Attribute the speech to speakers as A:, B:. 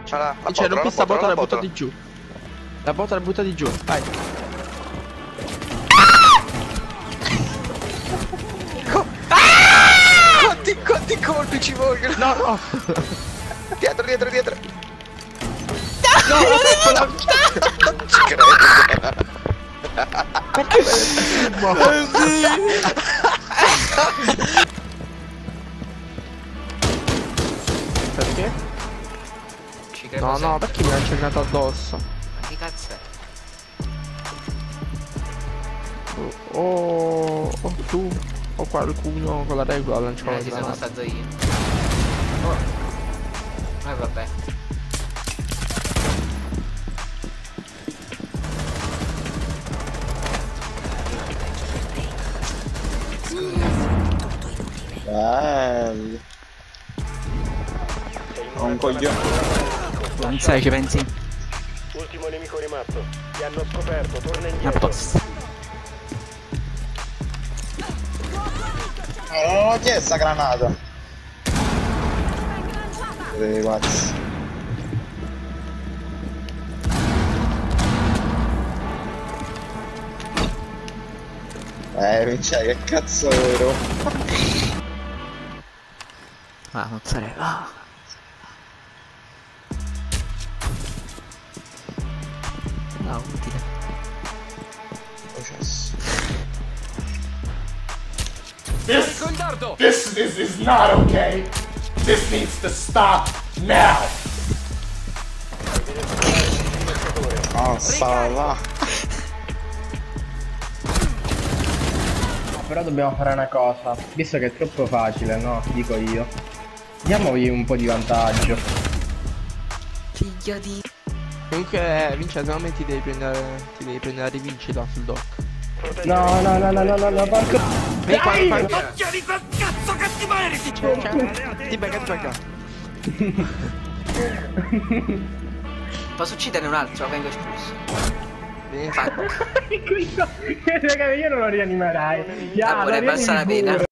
A: Cioè, rompi sta botola e la buttati giù. La botola la buttati giù, vai.
B: Quanti colpi ci vogliono?
A: No, no.
B: Dietro.
A: No, aspetta,
B: Non ci credo.
A: perché? Perché?
C: Ci credo
A: No,
C: sempre.
A: no, perché mi ha accennato addosso?
C: Ma che cazzo è?
A: Oh, tu o qualcuno con la regola lanciò la
C: Ci sono
A: granata.
C: stato io. Oh. Vabbè.
D: Bello. Un coglione.
C: Non sai, ci pensi?
E: Ultimo nemico rimasto. Ti hanno scoperto, torna
C: A
E: indietro.
C: posto.
D: Non ho chiesto sta granata. Guarda. Cioè, che cazzo ero?
C: Ah, mozzarella. Ah, utile.
D: Processo.
E: This is not okay. This needs to stop now.
D: Oh, stava là.
F: Però dobbiamo fare una cosa, visto che è troppo facile, no? Dico io. Diamogli un po' di vantaggio.
C: Figlio di...
A: Comunque, Vincenzo, secondo me ti devi prendere la rivincita sul dock.
F: No, porco.
A: Vieni qua,
F: Dai!
E: Occhio di quel cazzo che ti meriti!
A: Ti becca.
C: Posso ucciderne un altro? Vengo espulso.
A: Vieni.
F: Raga, io non lo rianimerai.
C: Ah, vorrebbe alzare la pena.